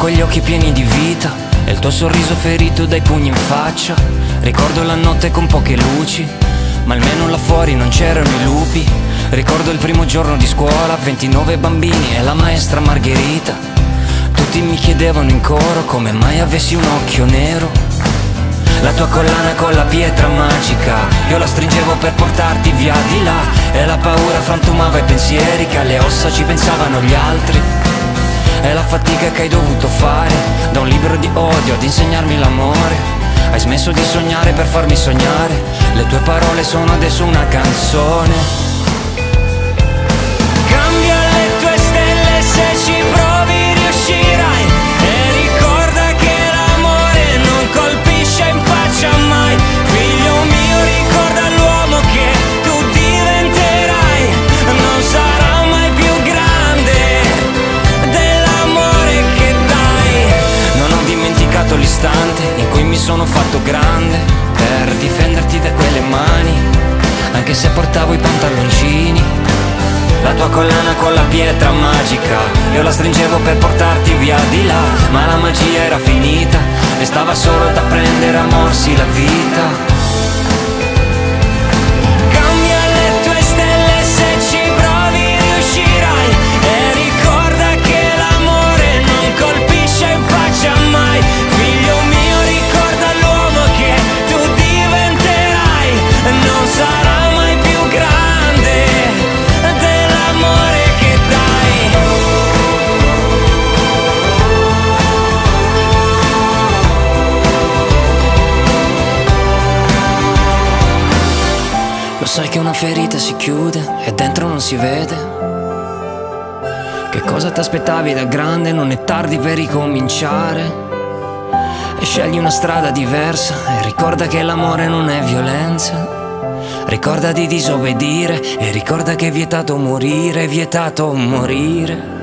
quegli occhi pieni di vita e il tuo sorriso ferito dai pugni in faccia. Ricordo la notte con poche luci, ma almeno là fuori non c'erano i lupi. Ricordo il primo giorno di scuola, 29 bambini e la maestra Margherita. Tutti mi chiedevano in coro come mai avessi un occhio nero. La tua collana con la pietra magica, io la stringevo per portarti via di là. E la paura frantumava i pensieri, che alle ossa ci pensavano gli altri. E la fatica che hai dovuto fare, da un libro di odio ad insegnarmi l'amore. Hai smesso di sognare per farmi sognare, le tue parole sono adesso una canzone. Cambia le tue stelle, se ci provi riuscirai. E ricorda che l'amore non colpisce in faccia mai. Figlio mio, ricorda l'uomo che tu diventerai. Non sarà mai più grande dell'amore che dai. Non ho dimenticato l'istante in cui mi sono fatto grande per difenderti da quelle mani, anche se portavo i pantaloncini. La tua collana con la pietra magica, io la stringevo per portarti via di là. Ma la magia era finita e stava solo da prendere a morsi la vita. Cambia le tue stelle, se ci provi riuscirai. E ricorda che l'amore non colpisce in faccia mai. Figlio mio, ricorda l'uomo che tu diventerai. Non sarà mai più grande dell'amore che dai. Lo sai che una ferita si chiude e dentro non si vede. Che cosa ti aspettavi da grande? Non è tardi per ricominciare. E scegli una strada diversa e ricorda che l'amore non è violenza. Ricorda di disobbedire e ricorda che è vietato morire, è vietato morire.